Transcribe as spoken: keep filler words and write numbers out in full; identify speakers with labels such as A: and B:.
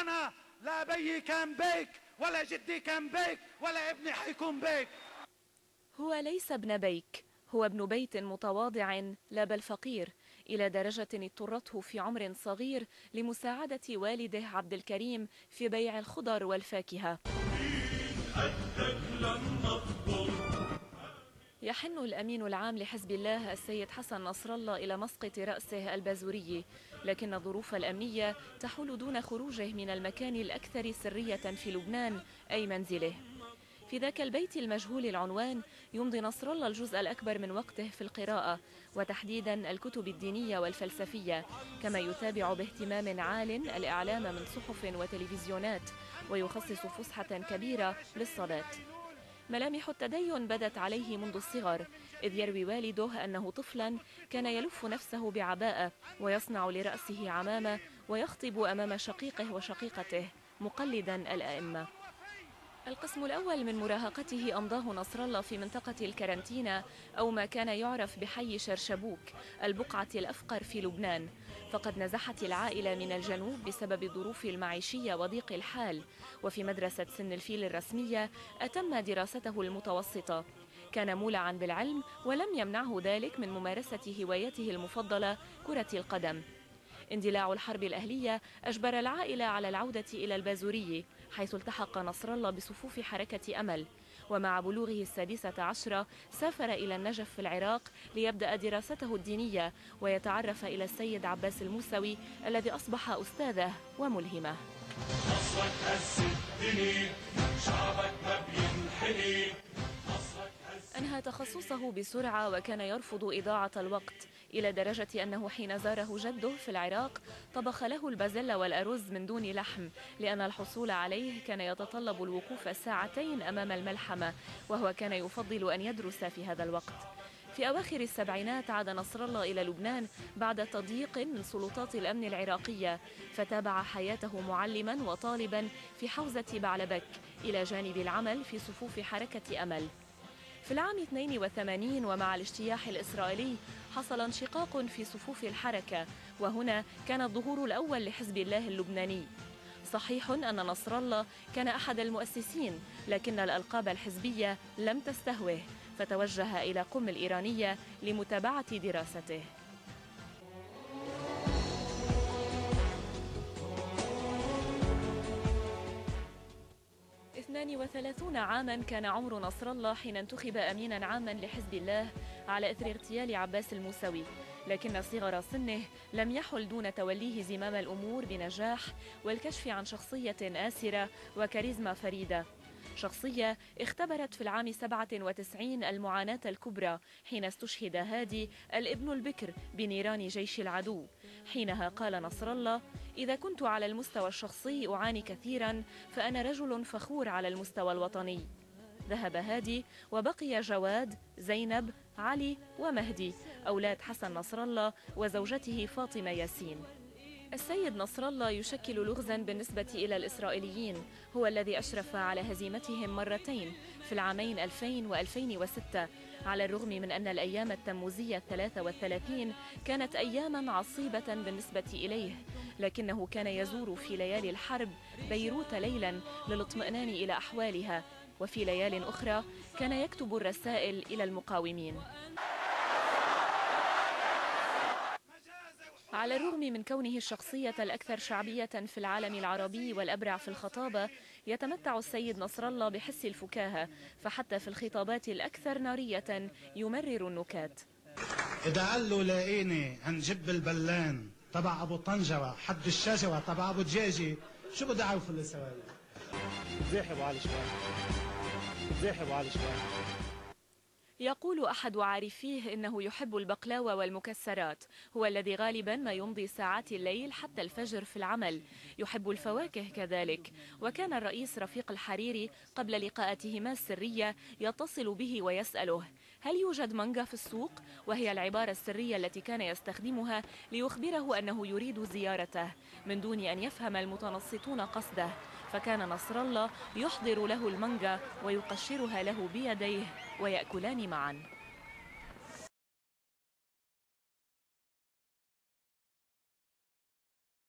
A: أنا لا بيي كان بيك ولا جدي كان بيك ولا ابني حيكون بيك.
B: هو ليس ابن بيك، هو ابن بيت متواضع لا بل فقير، إلى درجة اضطرته في عمر صغير لمساعدة والده عبد الكريم في بيع الخضر والفاكهة. يحن الأمين العام لحزب الله السيد حسن نصر الله إلى مسقط رأسه البازوري، لكن الظروف الأمنية تحول دون خروجه من المكان الأكثر سرية في لبنان، أي منزله. في ذاك البيت المجهول العنوان يمضي نصر الله الجزء الأكبر من وقته في القراءة، وتحديدا الكتب الدينية والفلسفية، كما يتابع باهتمام عال الإعلام من صحف وتلفزيونات، ويخصص فسحة كبيرة للصلاة. ملامح التدين بدت عليه منذ الصغر، إذ يروي والده أنه طفلا كان يلف نفسه بعباءة ويصنع لرأسه عمامة ويخطب أمام شقيقه وشقيقته مقلدا الأئمة. القسم الأول من مراهقته أمضاه نصر الله في منطقة الكرنتينا، أو ما كان يعرف بحي شرشبوك، البقعة الأفقر في لبنان، فقد نزحت العائلة من الجنوب بسبب الظروف المعيشية وضيق الحال. وفي مدرسة سن الفيل الرسمية أتم دراسته المتوسطة. كان مولعا بالعلم ولم يمنعه ذلك من ممارسة هوايته المفضلة كرة القدم. اندلاع الحرب الأهلية أجبر العائلة على العودة إلى البازوري، حيث التحق نصر الله بصفوف حركة أمل، ومع بلوغه السادسة عشرة سافر إلى النجف في العراق ليبدأ دراسته الدينية ويتعرف إلى السيد عباس الموسوي الذي أصبح أستاذه وملهمه.
C: نصرك هز الدنيا، شعبك ما بينحني.
B: أنهى تخصصه بسرعة وكان يرفض إضاعة الوقت، إلى درجة أنه حين زاره جده في العراق طبخ له البازلة والأرز من دون لحم، لأن الحصول عليه كان يتطلب الوقوف ساعتين أمام الملحمة، وهو كان يفضل أن يدرس في هذا الوقت. في أواخر السبعينات عاد نصر الله إلى لبنان بعد تضييق من سلطات الأمن العراقية، فتابع حياته معلما وطالبا في حوزة بعلبك، إلى جانب العمل في صفوف حركة أمل. في العام اثنين وثمانين ومع الاجتياح الإسرائيلي حصل انشقاق في صفوف الحركة، وهنا كان الظهور الأول لحزب الله اللبناني. صحيح أن نصر الله كان أحد المؤسسين، لكن الألقاب الحزبية لم تستهوه، فتوجه إلى قم الإيرانية لمتابعة دراسته. اثنان وثلاثين عاما كان عمر نصر الله حين انتخب أمينا عاما لحزب الله على إثر اغتيال عباس الموسوي، لكن صغر سنه لم يحل دون توليه زمام الأمور بنجاح والكشف عن شخصية آسرة وكاريزما فريدة. شخصية اختبرت في العام سبعة وتسعين المعاناة الكبرى حين استشهد هادي الابن البكر بنيران جيش العدو. حينها قال نصر الله: إذا كنت على المستوى الشخصي أعاني كثيرا فأنا رجل فخور على المستوى الوطني. ذهب هادي وبقي جواد، زينب، علي ومهدي، أولاد حسن نصر الله وزوجته فاطمة ياسين. السيد نصر الله يشكل لغزا بالنسبة إلى الإسرائيليين، هو الذي أشرف على هزيمتهم مرتين في العامين ألفين وألفين وستة، على الرغم من أن الأيام التموزية الثلاثة والثلاثين كانت أياما عصيبة بالنسبة إليه، لكنه كان يزور في ليالي الحرب بيروت ليلا للاطمئنان إلى أحوالها، وفي ليال أخرى كان يكتب الرسائل إلى المقاومين. على الرغم من كونه الشخصية الأكثر شعبية في العالم العربي والأبرع في الخطابة، يتمتع السيد نصر الله بحس الفكاهة، فحتى في الخطابات الأكثر نارية يمرر النكات.
A: إذا قال له لاقيني هنجب البلان تبع أبو طنجرة حد الشجرة تبع أبو دجاجي، شو بدي أعرف اللي سوالي؟
D: زاحب على شوي، زاحب على شوي.
B: يقول أحد عارفيه إنه يحب البقلاوة والمكسرات، هو الذي غالبا ما يمضي ساعات الليل حتى الفجر في العمل. يحب الفواكه كذلك، وكان الرئيس رفيق الحريري قبل لقاءاتهما السرية يتصل به ويسأله: هل يوجد مانجا في السوق؟ وهي العبارة السرية التي كان يستخدمها ليخبره أنه يريد زيارته من دون أن يفهم المتنصتون قصده، فكان نصر الله يحضر له المانجا ويقشرها له بيديه ويأكلان معا.